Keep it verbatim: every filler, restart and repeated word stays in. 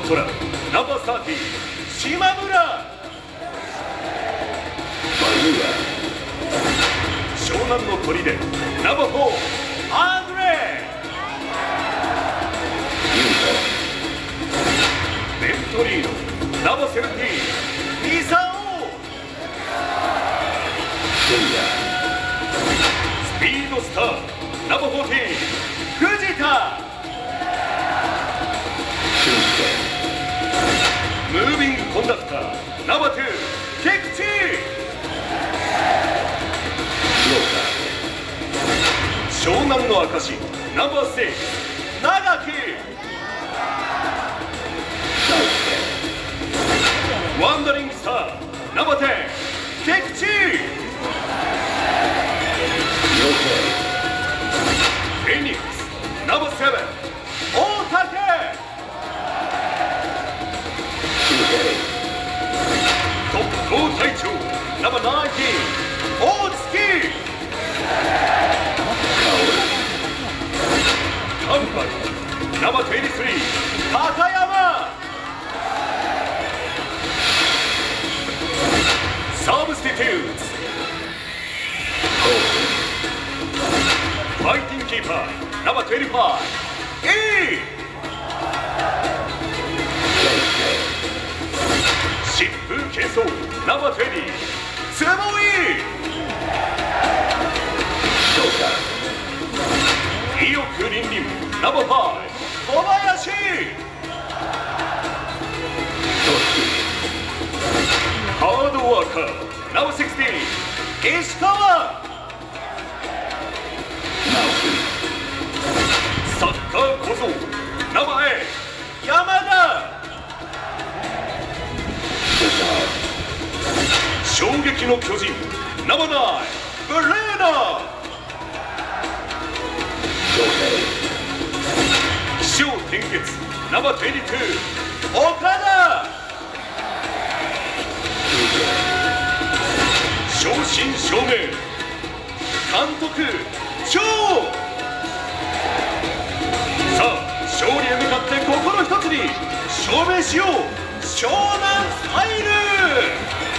虎ナンバーサーティ島村。湘南の砦ナンバーフォーアンドレ。ベントリーノナンバーセブンティーンミサオ。スピードスターナンバーフォーティーン藤田。ムービングコンダクターナンバーツー菊池。湘南の証ナンバーシックス長木。ワンダリングスターナンバーテン菊池。フェニックスナンバーセブン大竹。特攻隊長ナンバーナインティーン大月。カンパニナンバーにじゅうさん高山。サブスティテューツファイティングキーパーナンバーにじゅうご E。 疾風軽装ナンバーにじゅう坪井。意欲凛々ナンバーファイブ小林。ハードワーカーナンバーじゅうろく石川。サッカー小僧ナンバーエイ山田。衝撃の巨人ナンバーナインブレーナ。起承転結ナンバーにじゅうに岡田。正真正銘監督長。さあ勝利へ向かって心一つに証明しよう湘南スタイル。